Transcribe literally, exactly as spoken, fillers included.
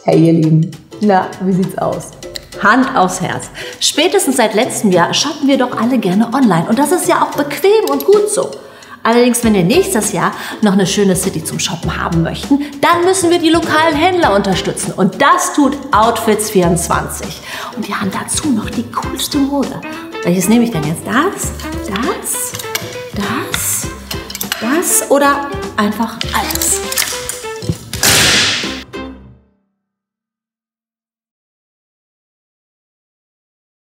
Hey ihr Lieben, na, wie sieht's aus? Hand aufs Herz. Spätestens seit letztem Jahr shoppen wir doch alle gerne online. Und das ist ja auch bequem und gut so. Allerdings, wenn wir nächstes Jahr noch eine schöne City zum Shoppen haben möchten, dann müssen wir die lokalen Händler unterstützen. Und das tut Outfits vierundzwanzig. Und die haben dazu noch die coolste Mode. Welches nehme ich denn jetzt? Das, das, das, das oder einfach alles?